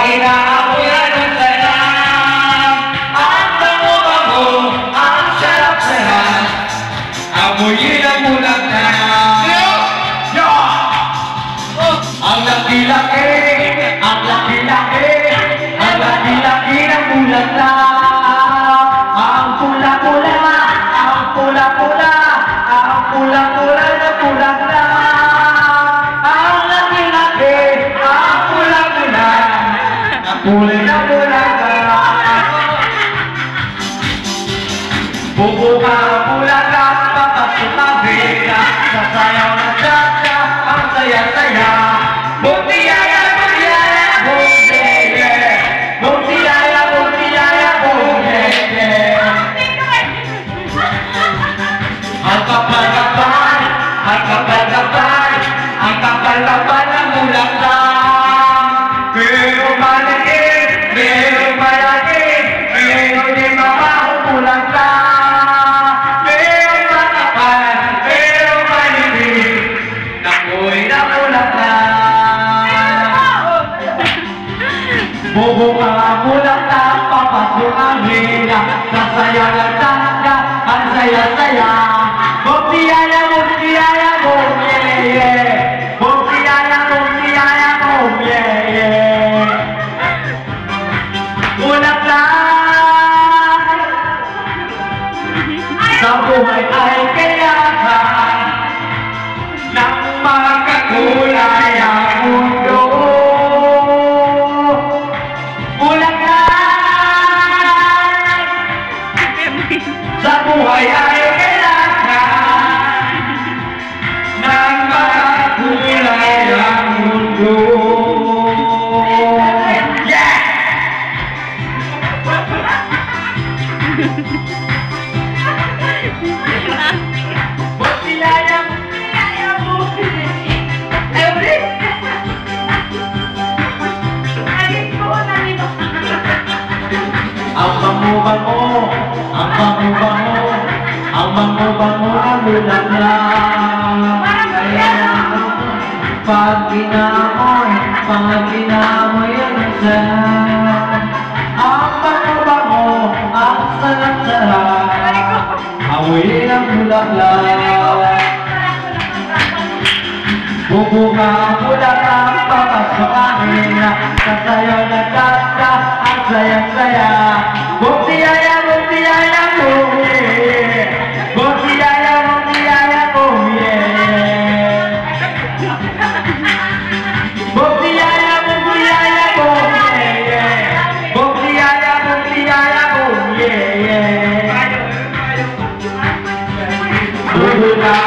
inaamoy ang sarap. Ang bango-bango, ang sarap-sarap. Amoyin ang bulaklak. Ang laki-laki, ang laki-laki, ang laki-laki ng bulaklak. Ang pula-pula, ang pula-pula, ang pula-pula ng bulaklak. Ang laki-laki, ang pula-pula, ang kulay ng bulaklak. Bubuka ang bulaklak, papasok ang bigla, sasayaw na tata, ang saya-saya. Bumtiyaya, bumtiyaya, bumtiyaya, bumtiyaya, bumtiyaya, bumtiyaya. Ang kapal-kapal, ang kapal-kapal, ang kapal-kapal ng bulaklak. Pero maliit, pero malaki, pero di mabahong bulaklak. Pero makapal, pero maliit, nakoy na bulaklak. Bubuka ang bulaklak, papasok ang hila, sasaya ng tanda, ang saya-saya. Bumtiyaya, bumtiyaya, bumyeye. Bumtiyaya, bumtiyaya, bumyeye. Bulaklak sa buhay ay kailangan ng magkakulay ang mundo. Bulaklak sa buhay ay kailangan ng magkakulay ang mundo. Yeah! Bumtiyaya, bumtiyaya, bumtiyaya. Ang bango-bango, ang bango-bango, ang bango-bango ang bulaklak. Kaya pag inamoy ang sarap. Ang bango-bango, ang sarap-sarap. Amoyin ang bulaklak. Bubuka ang bulaklak, papasok ang hila, sasayaw na tata, ang saya-saya. Bumtiyaya, bumtiyaya, bumyeye. Bumtiyaya, bumtiyaya, bumyeye. Bumtiyaya, bumtiyaya, bumyeye. Bumtiyaya, bumtiyaya, bumyeye. Bubuka